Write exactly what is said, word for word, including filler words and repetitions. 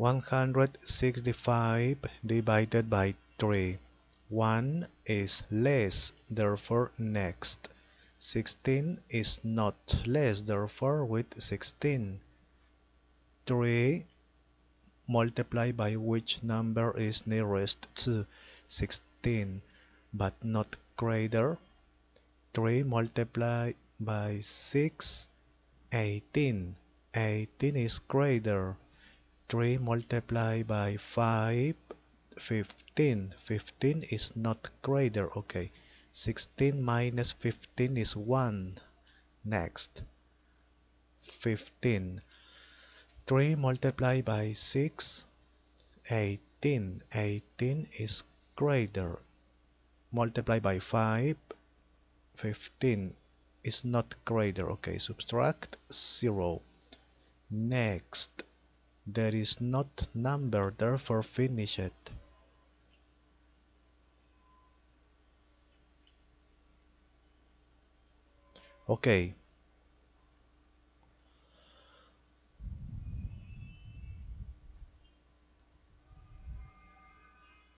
one hundred sixty-five divided by three. one is less, therefore next. sixteen is not less, therefore with sixteen. three multiplied by which number is nearest to sixteen but not greater. three multiplied by six, eighteen. eighteen is greater. three multiplied by five, fifteen. fifteen is not greater. Okay. sixteen minus fifteen is one. Next. fifteen. three multiplied by six, eighteen. eighteen is greater. Multiplied by five, fifteen is not greater. Okay, subtract zero. Next, there is not number, therefore finish it. Okay,